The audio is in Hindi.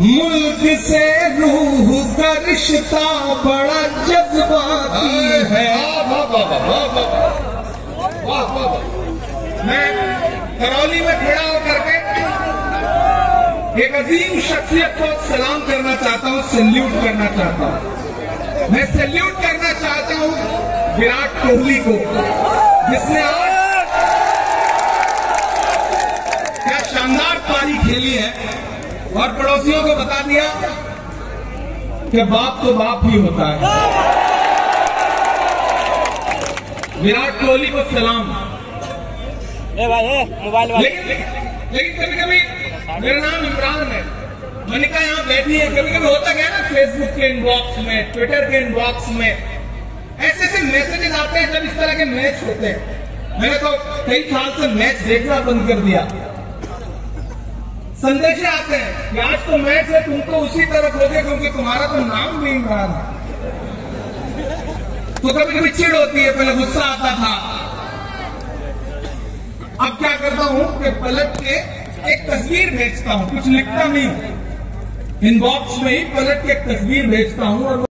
मुल्क से रूह का रिश्ता बड़ा जज्बाती है। मैं करौली में खड़ा होकर के एक अजीम शख्सियत को सलाम करना चाहता हूं, सैल्यूट करना चाहता हूं। मैं सैल्यूट करना चाहता हूं विराट कोहली को, जिसने आज क्या शानदार पारी खेली है और पड़ोसियों को बता दिया कि बाप तो बाप ही होता है। विराट कोहली को सलाम। मोबाइल लेकिन कभी कभी मेरा नाम इमरान है, मनिका यहाँ बैठी है, कभी कभी होता क्या है ना, फेसबुक के इनबॉक्स में, ट्विटर के इनबॉक्स में ऐसे ऐसे मैसेजेस आते हैं जब इस तरह के मैच होते हैं। मैंने तो कई साल से मैच देखना बंद कर दिया। संदेश आते हैं कि आज तो मैच है, तुम तो उसी तरफ हो गए क्योंकि तुम्हारा तो नाम भी इमरान है। तो कभी कभी चिढ़ होती है, पहले गुस्सा आता था। अब क्या करता हूं कि पलट के एक तस्वीर भेजता हूं, कुछ लिखता नहीं, इनबॉक्स में ही पलट के एक तस्वीर भेजता हूं और